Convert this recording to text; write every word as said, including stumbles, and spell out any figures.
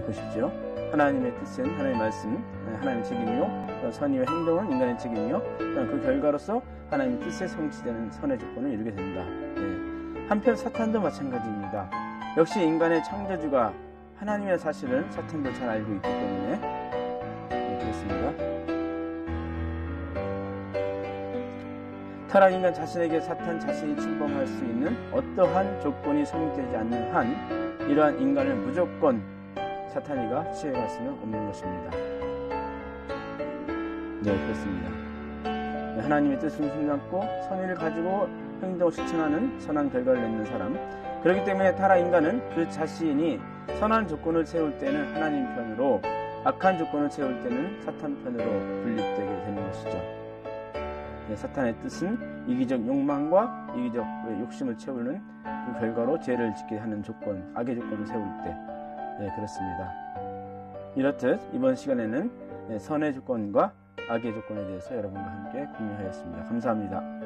보십시오. 하나님의 뜻은 하나님의 말씀, 하나님의 책임이요, 선의의 행동은 인간의 책임이요, 그 결과로서 하나님의 뜻에 성취되는 선의 조건을 이루게 된다. 네. 한편 사탄도 마찬가지입니다. 역시 인간의 창조주가 하나님의 사실을 사탄도 잘 알고 있기 때문에 네, 그렇습니다. 타락 인간 자신에게 사탄 자신이 침범할 수 있는 어떠한 조건이 성립되지 않는 한 이러한 인간을 무조건 사탄이가 취해갈 수는 없는 것입니다. 네, 그렇습니다. 네, 하나님의 뜻을 숨김고 선의를 가지고 행동을 실천하는 선한 결과를 맺는 사람, 그렇기 때문에 타락 인간은 그 자신이 선한 조건을 채울 때는 하나님 편으로, 악한 조건을 채울 때는 사탄 편으로 분립되게 되는 것이죠. 네, 사탄의 뜻은 이기적 욕망과 이기적 욕심을 채우는 그 결과로 죄를 짓게 하는 조건, 악의 조건을 세울 때, 네, 그렇습니다. 이렇듯 이번 시간에는 선의 조건과 악의 조건에 대해서 여러분과 함께 공유하였습니다. 감사합니다.